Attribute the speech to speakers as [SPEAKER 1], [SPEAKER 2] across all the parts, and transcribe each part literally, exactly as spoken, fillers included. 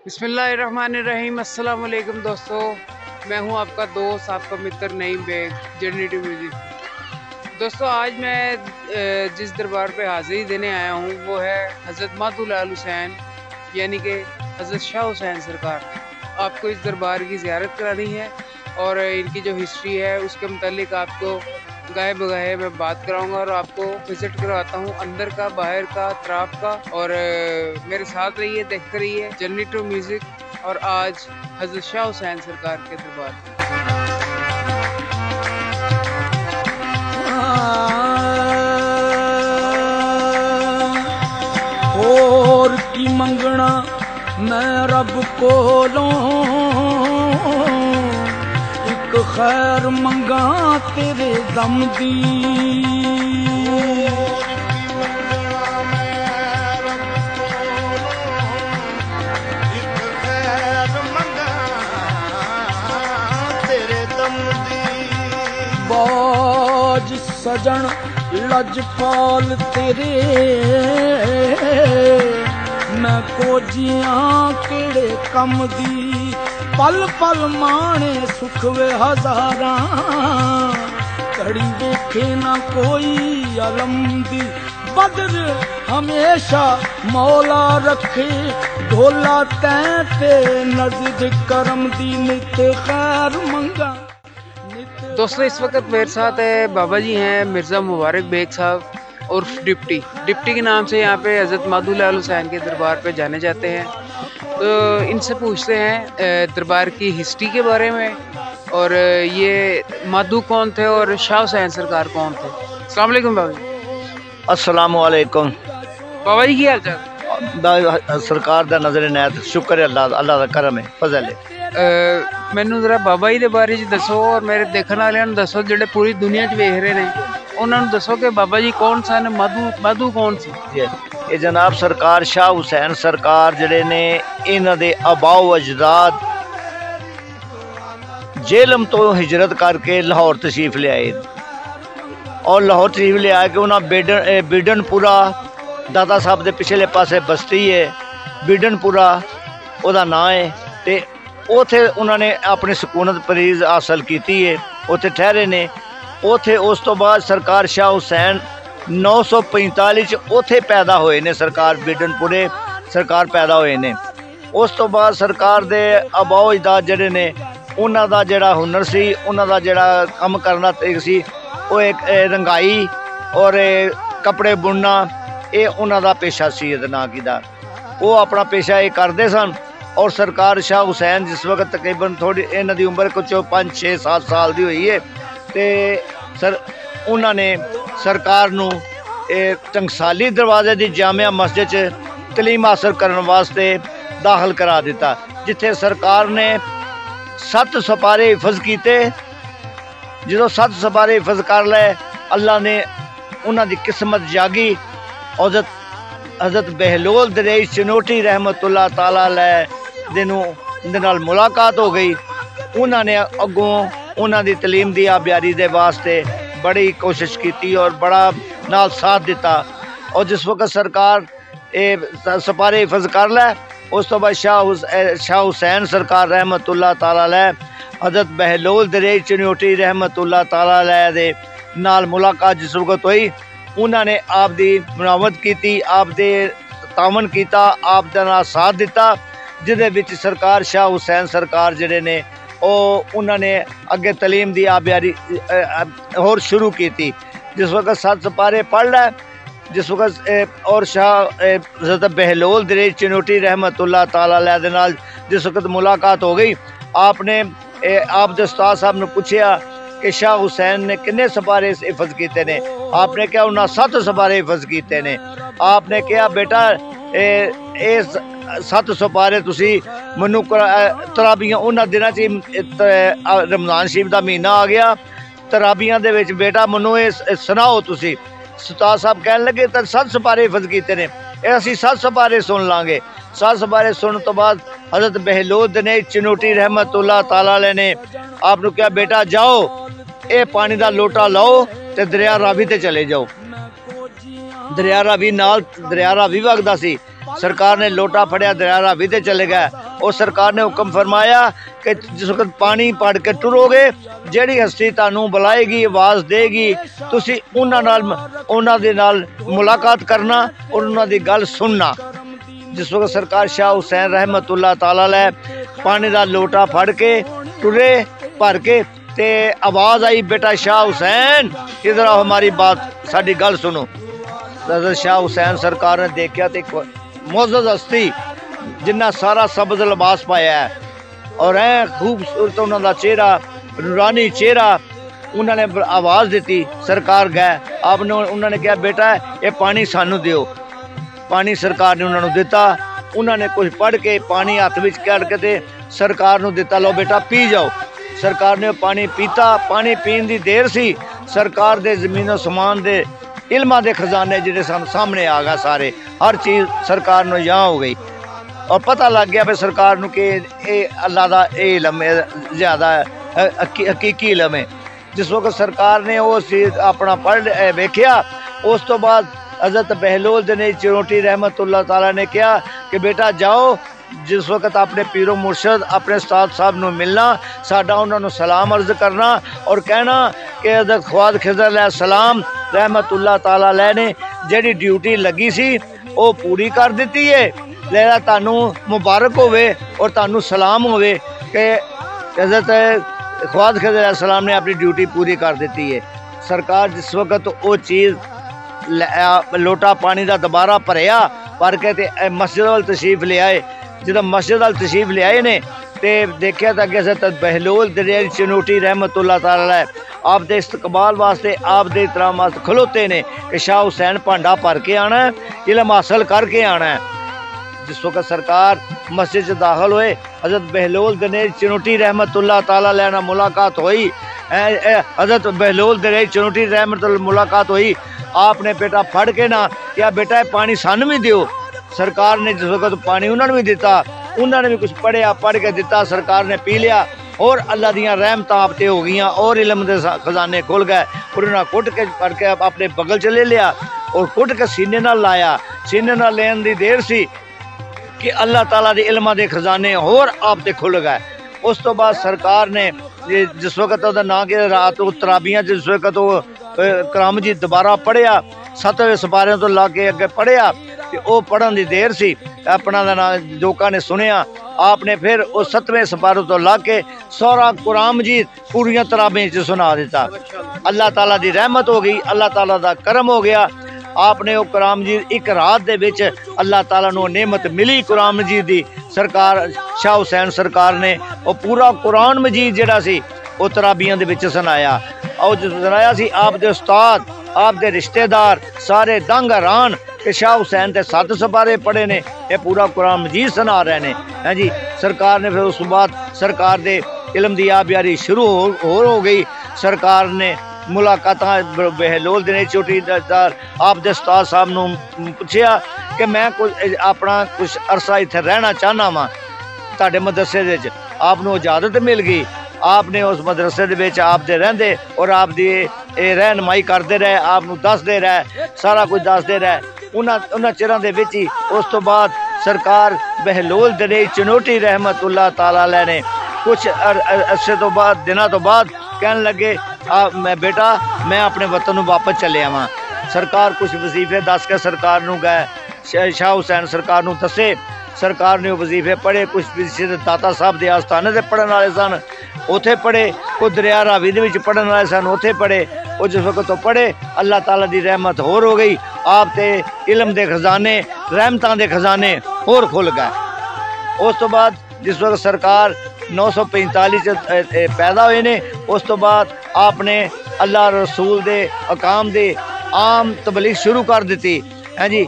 [SPEAKER 1] बिस्मिल्लाहिर्रहमानिर्रहीम। अस्सलाम वालेकुम दोस्तों, मैं हूं आपका दोस्त, आपका मित्र Naeem Baig, journey to music. दोस्तों, आज मैं जिस दरबार पे हाज़िरी देने आया हूं वो है हज़रत मातू लाल हुसैन यानी कि हज़रत शाह हुसैन सरकार। आपको इस दरबार की ज़ियारत करानी है और इनकी जो हिस्ट्री है उसके मुतालिक आपको गाहे बगाहे मैं बात कराऊंगा और आपको विज़िट करवाता हूं, अंदर का, बाहर का, अतराफ का। और मेरे साथ रहिए, देखते रहिए जर्नी टू म्यूज़िक। और आज हज़रत शाह हुसैन सरकार के दरबार।
[SPEAKER 2] और की मंगना मैं रब कोलों, एक खैर मंगा तेरे दम दी। बाज सजन लजपाल तेरे, मैं कोजियां केड़े कम दी। पल पल माने सुख वे हजारा, कड़ी देखे ना कोई अलम दी। बदर हमेशा मौला रखे, ढोला तैं पे नजर करम दी। नित खैर मंगा।
[SPEAKER 1] दोस्तों, इस वक्त मेरे साथ है बाबा जी हैं मिर्ज़ा मुबारक बेग साहब उर्फ डिप्टी डिप्टी के नाम से यहाँ पे हज़रत मातू लाल हुसैन के दरबार पे जाने जाते हैं। तो इनसे पूछते हैं दरबार की हिस्ट्री के बारे में, और ये मातू कौन थे और शाह हुसैन सरकार कौन थे। अस्सलाम वालेकुम बाबा जी।
[SPEAKER 3] अस्सलाम वालेकुम
[SPEAKER 1] बाबा जी, की हाल चाल?
[SPEAKER 3] सरकार दा नजर इनायत, शुक्र है अल्लाह अल्लाह दा करम है, फजल है।
[SPEAKER 1] मैनू जरा बाबा जी के बारे च दसो और मेरे देखने वाले दसो, जो पूरी दुनिया च वेख रहे हैं उन्होंने दसो कि बाबा जी कौन सन, माधू माधू कौन सी।
[SPEAKER 3] ये जनाब सरकार शाह हुसैन सरकार जड़े ने इन्हां दे अबाओ अजदाद जेलम तो हिजरत करके लाहौर तशरीफ ले आए और लाहौर तशरीफ ले आके उन्हें बेडन बिडनपुरा दादा साहब के पिछले पासे बस्ती है, बिडनपुरा ओदा नाम है। ते उथे उन्होंने अपनी सकूनत परीज हासिल की है, उथे ठहरे ने। उथे उस तो बाद सरकार शाह हुसैन नौ सौ पैंताली च उथे पैदा होए ने, सरकार बिडनपुरे सरकार पैदा होए ने। उस तो बाद सरकार दे अबाओ अजदाद जड़े ने उन्हां दा जेड़ा हुनर सी, उन्हां दा जेड़ा कम करना तरीक सी, वो एक रंगाई और कपड़े बुनना, ये उन्हां दा पेशा सी। ना की दा वो अपना पेशा ये करते सन। और सरकार शाह हुसैन जिस वक्त तकरीबन थोड़ी इन्हां दी उम्र कुछ पाँच छे सात साल की हुई है, तो सर उन्होंने सरकार नू टंगसाली दरवाजे की जामिया मस्जिद च तलीम हासिल करने वास्ते दाखिल करा दिता, जिथे सरकार ने सत्त सपारे हिफज किए। जो सत्त सपारे हिफज कर ले, अल्लाह ने उन्हां दी किस्मत जागी। हज़रत हज़रत बहलोल दरेई चनोटी रहमतुल्लाह ताला अलैह दे नाल मुलाकात हो गई। उन्होंने अगों उन्हां दी तलीम दी आबियारी दे वास्ते बड़ी कोशिश की और बड़ा नाल साथ दिता। और जिस वक्त सरकार ए सपारे हिफज कर लै, उस तो बाद शाह शाह हुसैन सरकार रहमतुल्लाह ताला अलैह हज़रत बहलोल दरेई चनोटी रहमतुल्लाह ताला अलैह दे नाल मुलाकात जिस वक्त हुई, उन्होंने आप दी मुनावत की, आप दे तावन किया, आप दा नाल साथ दिता, जिहदे विच सरकार शाह हुसैन सरकार जड़े ने उन्होंने अगे तलीम दी आबियारी होर शुरू की थी। जिस वक्त सत्त सपारे पढ़ लै, जिस वक्त और शाह हज़रत बहलोल दरेई चनोटी रहमतुल्लाह ताला अलैह दे नाल जिस वक्त मुलाकात हो गई, आपने आप दे उस्ताद साहब ने पूछा कि शाह हुसैन ने किन्ने सपारे हिफज किए ने। आपने क्या उन्हें सत्त सपारे हिफज किए ने। आपने कहा बेटा ए सत्त सपारे तुसी मनु तराबियां उन्होंने दिनों च रमजान शरीफ का महीना आ गया, तराबियां दे विच बेटा मनु ये सुनाओ तुसी। उस्ताद साहब कहने लगे तो सत्त सपारे हिफज किए ने, असी सत्त सपारे सुन लांगे। सत्त सपारे सुनने तो बाद हज़रत बहलोल दरेई चनोटी रहमतुल्लाह ताला अलैह ने आपने कहा बेटा जाओ ये पानी का लोटा लाओ ते दरिया रावी ते चले जाओ। दरिया रावी नाल दरिया रावी वगदा सी सरकार ने लोटा फड़िया दरिया रावी ते चले गए और सरकार ने हुक्म फरमाया कि जिस वक्त पानी पढ़ के टुरोगे जिहड़ी हस्ती तुहानू बुलाएगी आवाज़ देगी तुसी उन्हां नाल उन्हां दे नाल मुलाकात करना और उन्हां दी गल सुनना। जिस वक्त सरकार शाह हुसैन रहमतुल्लाह ताला अलैह पानी का लोटा फड़ के टुरे भर के ते आवाज़ आई, बेटा शाह हुसैन इधर आओ, हमारी बात साडी गल सुनो। हज़रत शाह हुसैन सरकार ने देखा तो एक मोअज़्ज़ज़ हस्ती जिन्ना सारा सब्ज़ लिबास पाया है और ऐ खूबसूरत उन्होंने चेहरा नूरानी चेहरा, उन्होंने आवाज़ दी। सरकार गए आपने उन्होंने कहा बेटा ये पानी सानू दियो। पानी सरकार ने उन्होंने दिता। उन्होंने कुछ पढ़ के पानी हाथ में कढ़ के ते सरकार ने दिता, लो बेटा पी जाओ। सरकार ने पानी पीता। पानी पीन की देर सी सरकार दे ज़मीनो समान दे इल्मां दे खजाने जिहड़े सामने आ गए सारे, हर चीज़ सरकार नूं यहाँ हो गई और पता लग गया भी सरकार नूं कि ये अल्लाह दा ये इल्म ज़्यादा हकीकी इल्म है। जिस वक्त सरकार ने वो चीज़ अपना पढ़ वेख्या उस तो बाद हज़रत बहलोल ने चिरोटी रहमतुल्लाह ताला ने कहा कि बेटा जाओ जिस वक्त अपने पीरो मुर्शद अपने उस्ताद साहब नूं मिलना, साडा उन्होंने सलाम अर्ज करना और कहना कि हज़रत ख्वाजा खिज़र अलैहिस्सलाम रहमतुल्लाह ताला अलैह ने जिहड़ी ड्यूटी लगी सी वो पूरी कर दी है। लेला तानू मुबारक होवे और तानू सलाम होवे कि हज़रत ख्वाजा खिज़र अलैहिस्सलाम ने अपनी ड्यूटी पूरी कर दी है। सरकार जिस वक्त वो चीज़ लोटा पानी का दोबारा भरिया भर के ते मस्जिद वाल तशरीफ ले आए। जो मस्जिद वाल तशरीफ ले आए ने ते देखा तो अगे हज़रत बहलोल दरिया चिनोटी रहमतुल्लाह ताला अलैह आप दे इस्तकबाल वास्ते आप दे इतराम वास्ते खलोते ने कि शाह हुसैन भांडा भर के आना है, इल्म हासिल करके आना है। जिस वक्त सरकार मस्जिद च दाखिल हुए हज़रत बहलोल दरिया चिनोटी रहमतुल्लाह ताला अलैह नाल मुलाकात हुई। हज़रत बहलोल दरिया चिनोटी रहमतुल्लाह मुलाकात हुई। आपने बेटा फड़ के ना क्या बेटा पानी सानू भी दियो। सरकार ने जिस वक्त पानी उन्होंने भी दिता, उन्होंने भी कुछ पढ़िया पढ़ के दिता, सरकार ने पी लिया और अल्लाह दियाँ रहमतां आप ते हो गई और इल्म दे खजाने खुल गए। और उन्होंने कुट के पढ़ के अपने बगल च ले लिया और कुट के सीने नाल लाया। सीने नाल लेन दी देर सी कि अल्लाह ताला दे इल्मां दे खजाने होर आप ते खुल गए। उस तो बाद सरकार ने जिस वक्त वह ना कि रात तराबियाँ जिस वक्त वो कराम जी दोबारा पढ़िया सतवें सपारे तो ला के अगे पढ़िया तो वह पढ़न की देर सी अपना ना लोगों ने सुनिया। आपने फिर उस सतवें सपारे तो ला के सारा कुरान मजीद पूरियां तराबें च सुना दिता। अल्लाह ताला दी रहमत हो गई, अल्लाह ताला दा करम हो गया। आपने वो कुरान मजीद एक रात दे विच अल्लाह ताला नूं नेमत मिली कुरान मजीद दी। सरकार शाह हुसैन सरकार ने वो पूरा कुरान मजीद जिहड़ा सी वो तराबियां दे विच सुनाया और जो सुनाया सी आप दे उस्ताद आप दे रिश्तेदार सारे दंग हैरान कि शाह हुसैन ते सत्त सपारे पढ़े ने, ये पूरा कुरान मजीद सुना रहे ने हैं जी। सरकार ने फिर उस बाद सरकार दे इल्म दी आबियारी शुरू हो, हो, हो गई। सरकार ने मुलाकात बहलोल दिने चोटी आप दे उस्ताद साहब नूं पुछया कि मैं कुछ अपना कुछ अरसा इत्थे रहना चाहना वा तुहाडे मदरसे दे विच। आपनूं इजाजत मिल गई। आपने उस मदरसे दे विच आप दे रहिंदे और आप दी रहनुमाई करते रहे, आपनूं दसदे रहे, सारा कुछ दसदे रहे। उन्हां उन्हां चिरां दे विच ही उस तो बाद सरकार बहलोल दरिया चिनोटी रहमतुल्लाह ताला अलैह ने कुछ अरसे तो बाद दिनों तो बाद कहने लगे आ, मैं बेटा मैं अपने वतन नूं वापस चले आवां। सरकार कुछ वजीफे दस के सरकार नूं गए शाह हुसैन सरकार नूं दसे। सरकार ने वजीफे पढ़े, कुछ वजीफे दाता साहब के आस्थाने से पढ़न वाले सन उत्थे पढ़े, कुछ दरिया रावी दे विच पढ़न वाले सन उत्थे पढ़े। और जिस वक्त तो पढ़े अल्लाह ताला दी रहमत होर हो गई। आप ते इल्म दे खजाने रहमतां दे खजाने होर खुल गए। उस तो बाद जिस वक्त सरकार नौ सौ पैंताली च पैदा हुए ने उस तो बाद आपने अल्लाह रसूल दे अकाम दे आम तबलीग शुरू कर दी है जी।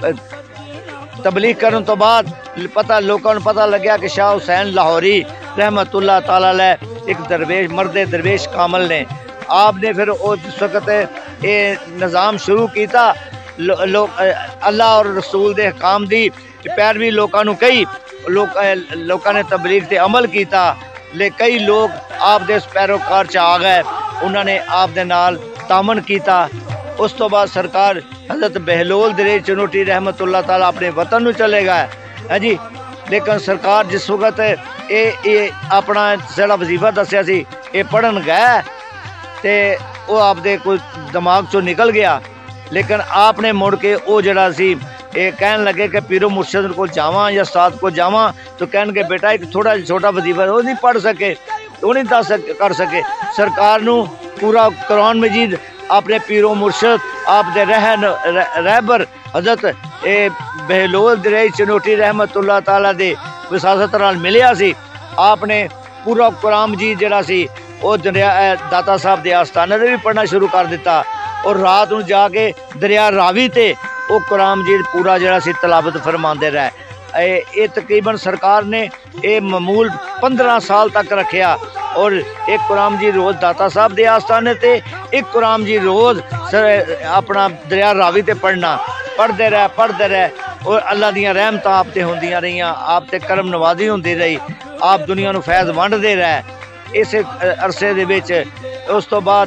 [SPEAKER 3] तबलीग करने तो बाद पता लोगों को पता लग्या कि शाह हुसैन लाहौरी रहमतुल्लाह ताला अलैह एक दरवेश मर्द दरवेश कामल ने। आपने फिर वो जिस वक्त ये निज़ाम शुरू किया लो, लो, अल्लाह और रसूल दे हकाम दी पैरवी लोगों को कई लोग लोगों ने तबलीग से अमल किया। ले कई लोग आप दे पैरोकार च आ गए, उन्होंने आप दे नाल तामन किया। उस तो बाद सरकार हज़रत बहलोल दरेज चनोटी रहमतुल्लाह ताला अपने वतन में चले गए है जी। लेकिन सरकार जिस वक्त ये ये अपना जिहड़ा वजीफा दसिया सी ये पढ़न गए तो वो आपदे कोई दिमाग चो निकल गया। लेकिन आपने मुड़ के वो जड़ा सी ये कहन लगे कि पीरो मुर्शद को जावां या उस्ताद को जावां तो कहणगे बेटा एक थोड़ा छोटा वजीफा वो नहीं पढ़ सके, वो नहीं दस कर सके। सरकार नू पूरा कुरान मजीद अपने पीरो मुर्शद आप दे रहन रहबर हज़रत ए बहलोल दरेज चनोटी रहमतुल्लाह ताला दे विसासत नाल मिलिया सी। आपने पूरा कुरान मजीद जड़ा सी वो दरिया दाता साहब दे आस्थाने दे भी पढ़ना शुरू कर दिता और रात नूं जाके दरिया रावी ते वो कुरान मजीद पूरा जड़ा सी तलावत फरमाते रहे। ये तकरीबन सरकार ने ये मामूल पंद्रह साल तक रखा और एक कुरान मजीद रोज़ दाता साहब दे आस्थाने ते एक कुरान मजीद रोज़ अपना दरिया रावी ते पढ़ना पढ़ते रहे पढ़ते रहे और अल्लाह दियां रहमतां आप ते होंदियां रहियां, आप ते करम नवाजी होंदी रही, आप दुनिया नूं फैज़ वंडदे रहे। इस अरसे दे विच उस तो बाद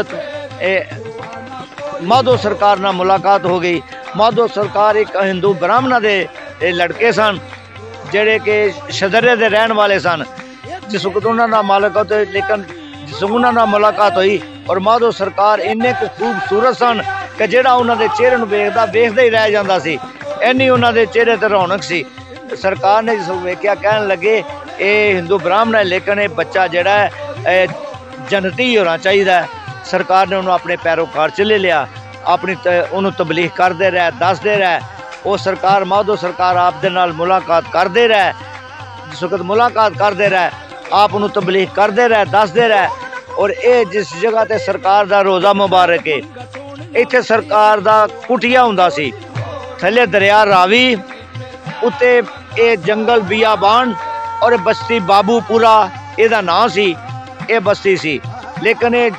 [SPEAKER 3] हज़रत माधो सरकार नाल मुलाकात हो गई। माधो सरकार एक हिंदू ब्राह्मणा दे लड़के सन जेड़े कि शदरे दे रहन वाले सन। जिस वक्त उन्होंने मुलाकात हुई लेकिन जिस उन्होंने मुलाकात हुई और माधो सरकार इन्ने खूबसूरत सन कि जेड़ा उन्होंने चेहरे नूं वेखदा वेखदा ही रह जांदा सी, इन्नी उन्होंने चेहरे ते रौनक सी। सरकार ने जिस वेख्या कहन लगे ये हिंदू ब्राह्मण है लेकिन ये बच्चा जड़ा है जन्नती होना चाहिए। सरकार ने उन्होंने अपने पैरोकार च ले लिया, अपनी उन्होंने तबलीग करते रहे दसते रहे। वो सरकार माधो सरकार आप दे नाल मुलाकात करते रहे, जिस वक्त मुलाकात करते रहे आप उन्होंने तबलीग करते रहे दसते रहे। और ये जिस जगह ते सरकार दा रोज़ा मुबारक है इत्थे सरकार दा कुटिया हुंदा सी, थले दरिया रावी उत्ते ये जंगल बियाबान और बस्ती बाबूपुरा एदा नाम सी, ये बस्ती सी। लेकिन ये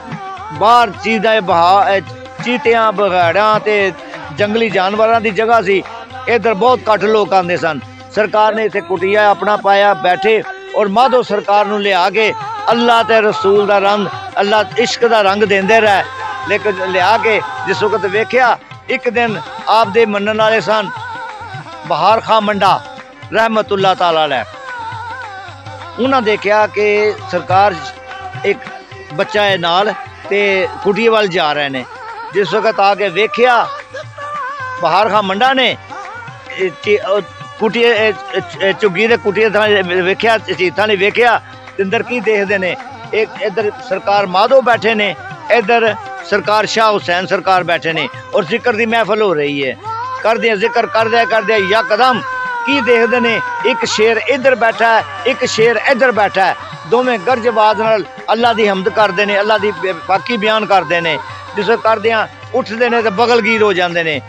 [SPEAKER 3] बाहर चीज़ा बहा चीतियां बगैड़ां ते जंगली जानवरों की जगह सी, इधर बहुत घट लोग आते सन। सरकार ने इतने कुटिया अपना पाया बैठे और माधो सरकार नूं लिया के अल्लाह ते रसूल दा रंग अल्लाह इश्क दा रंग देंदे रहे। लेकिन लिया के जिस वक्त वेख्या एक दिन आप दे मनन वाले सन बहार खां मंडा रहमतुल्लाह ताला अलैह, उन्हें देखा कि सरकार एक बच्चा है नाल ते कुटिए वाल जा रहे ने। जिस वक्त आके वेख्या बहार खां मंडा ने कुटिए झुग्गी दे कुटिए वेख्या चीतां ने वेख्या अंदर की देखते ने, एक इधर सरकार माधो बैठे ने, इधर सरकार शाह हुसैन सरकार बैठे ने और जिक्र की महफल हो रही है। कर दिया जिक्र कर दिया कर दिया यकदम की देखते ने एक शेर इधर बैठा है एक शेर इधर बैठा है, दोवें गर्जबाज नाल अल्लाह की हमद करते हैं, अल्लाह की पाकी बयान करते हैं। जिस वक्त करदियां उठते हैं तो बगलगीर हो जाते हैं।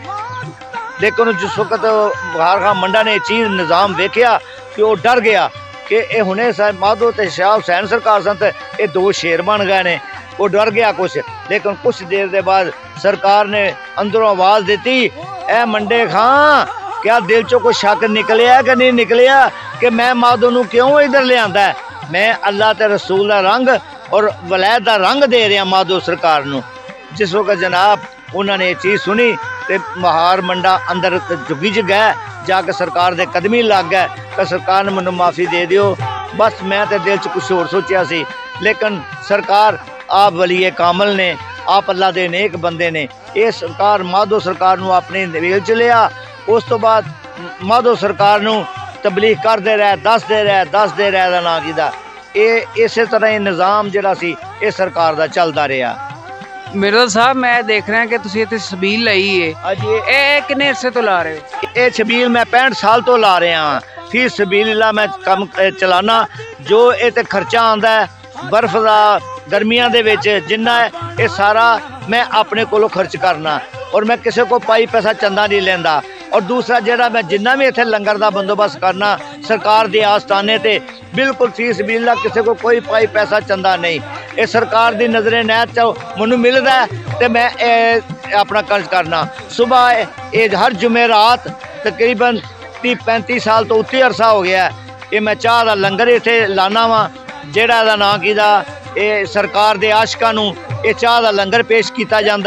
[SPEAKER 3] लेकिन जिस वक्त बहार खां मंडा ने चीज़ निज़ाम वेख्या कि वह डर गया कि ये हुणे माधो ते शाह हुसैन सरकार सन, ये दो शेर बन गए ने। वो डर गया कुछ, लेकिन कुछ देर के बाद सरकार ने अंदरों आवाज़ दी, ए मंडे खां क्या दिल चो कोई शक निकलिया कि नहीं निकलिया कि मैं माधो नूं क्यों इधर ले आंदा है? मैं अल्लाह ते रसूल का रंग और वलैत का रंग दे रहा माधो सरकार नूं। जिस वक्त जनाब उन्होंने ये चीज़ सुनी तो बहार मंडा अंदर झुग्गी च गए, जाके सरकार दे कदमी लग गए कि सरकार ने मैनू माफ़ी दे दियो। बस मैं तो दिल च कुछ होर सोचिया सी, लेकिन सरकार आप वलीए कामल ने, आप अल्लाह दे नेक बंदे ने। ये सरकार माधो सरकार नूं अपने वेल च लिया। उस तो बाद माधो सरकार नूं तबलीग करते रहे दसते रहे दसते रहे दा नां कीदा। ये इस तरह ही निज़ाम जिहड़ा सी ये सरकार दा चलदा रहा।
[SPEAKER 1] मिर्ज़ा साहब मैं देख रहा कि तुसीं इत्थे छबील लाई है, ये किन्ने अरसे तो ला रहे हो?
[SPEAKER 3] ये छबील मैं पैंठ साल तो ला रहा फी छबील मैं कम चलाना। जो ये ते खर्चा आंदा है बर्फ का गर्मियां दे विच जिन्ना है ये सारा मैं अपने कोलों खर्च करना और मैं किसी को पाई पैसा चंदा नहीं लेंदा। और दूसरा जेड़ा मैं जिन्ना भी इत्थे लंगर का बंदोबस्त करना सरकार के आस्थाने ते बिल्कुल फी सबील किसी को कोई पाई पैसा चंदा नहीं। ये सरकार की नज़रे नैत चो मैनू मिलता है तो मैं ए, अपना खर्च करना। सुबह ये हर जुमेरात तकरीबन तीह पैंती साल तो उत्ती अरसा हो गया ये मैं चाह का लंगर इत्थे लाना वा, जेड़ा दा नां कीदा ये सरकार के आशकां नूं ये चाह का लंगर पेश किया जाता है।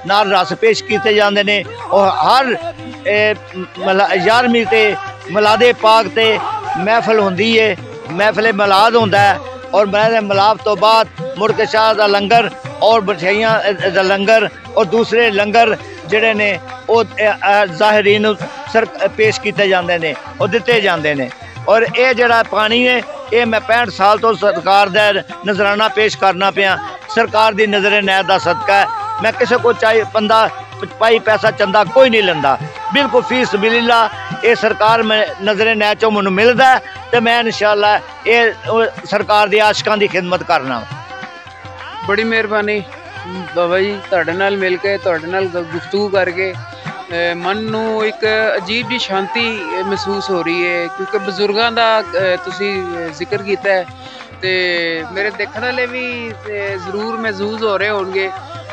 [SPEAKER 3] नाल रस पेश किए जाते हैं और हर यारवीं ते मिलादे पाक ते महफिल होंदी है, महफिल मिलाद होंदा है और मिलाद तो बाद मुड़ के शाह का लंगर और मठियाइयां दा लंगर और दूसरे लंगर जिहड़े ने वो ज़ाहिरीन सर पेश किए जाते हैं और दिते जाते हैं। और ये जड़ा पानी है ये मैं पैंठ साल तो सरकार का नजराना पेश करना पिया। सरकार की नज़र नैर का सदका है। मैं किसी को चाहे बंदा पाई पैसा चंदा कोई नहीं लेंदा, बिल्कुल फी सबीलिल्लाह ये सरकार में नज़र नैर चो मैनूं मिलता है तो मैं इंशाअल्लाह ये सरकार की आशिकां की खिदमत करना।
[SPEAKER 1] बड़ी मेहरबानी बाबा जी, तुहाडे नाल मिल के तुहाडे नाल गुफ्तगू करके मन नूं एक अजीब जी शांति महसूस हो रही है, क्योंकि बजुर्गों का तुसी जिक्र किया है तो मेरे देखने वाले भी जरूर महसूस हो रहे होंगे।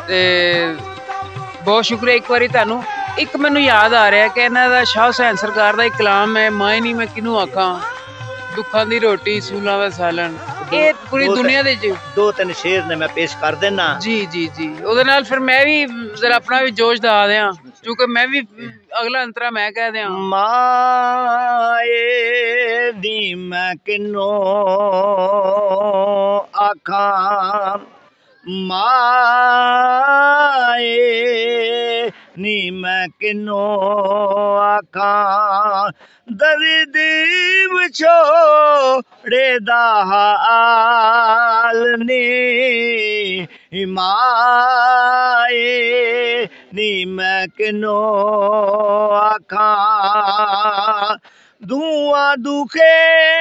[SPEAKER 1] बहुत शुक्रिया एक बारी तुहानूं। एक मैनूं याद आ रहा है कि इन्हां दा शाह हुसैन सरकार का एक कलाम है, माए नहीं मैं किनू आखां दुखा दी रोटी सूलां दा सालन, ये पूरी दुनिया दे
[SPEAKER 3] दो तीन शेर ने मैं पेश कर देना। जी
[SPEAKER 1] जी जी ਉਹਦੇ ਨਾਲ फिर मैं भी जरा अपना भी जोश दा दियां, क्योंकि मैं भी अगला अंतरा मैं कह दियां।
[SPEAKER 3] माए दी मैं किनो आखां, माए नी मैं किनो आखां दर्द विछोड़े दा हाल ने, माए नी मैं किनो आखां दुआ दुखे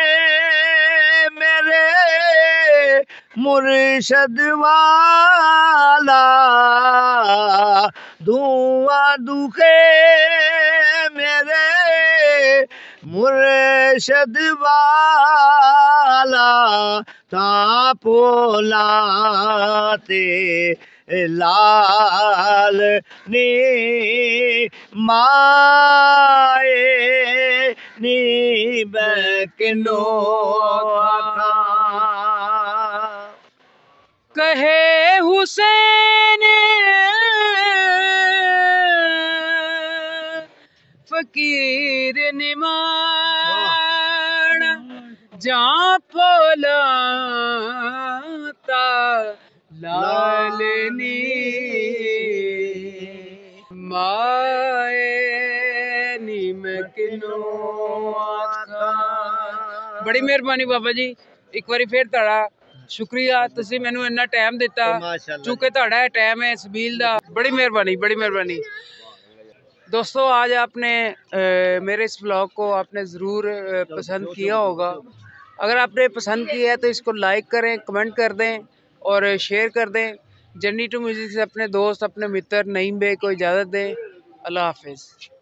[SPEAKER 3] मेरे मुर्शद वाला, दुआ दुखे मेरे मुर्शद वाला ता पोलाते लाल ने, माए नी बैकनो
[SPEAKER 1] कहे हुसैन फकीर निमान जा पोलाता लालनी, माए नी मैं किनो आखां। बड़ी मेहरबानी बाबा जी, एक बारी फिर तुहाडा शुक्रिया, तुसीं मैनूं इन्ना टाइम दिता, चूंकि तुहाडा टाइम है सबील दा। बड़ी मेहरबानी बड़ी मेहरबानी। दोस्तों आज आपने आ, मेरे इस ब्लॉग को आपने ज़रूर पसंद किया होगा। अगर आपने पसंद किया है तो इसको लाइक करें, कमेंट कर दें और शेयर कर दें। जर्नी टू म्यूज़िक से अपने दोस्त अपने मित्र नईम बे को इजाज़त दें। अल्लाह हाफिज़।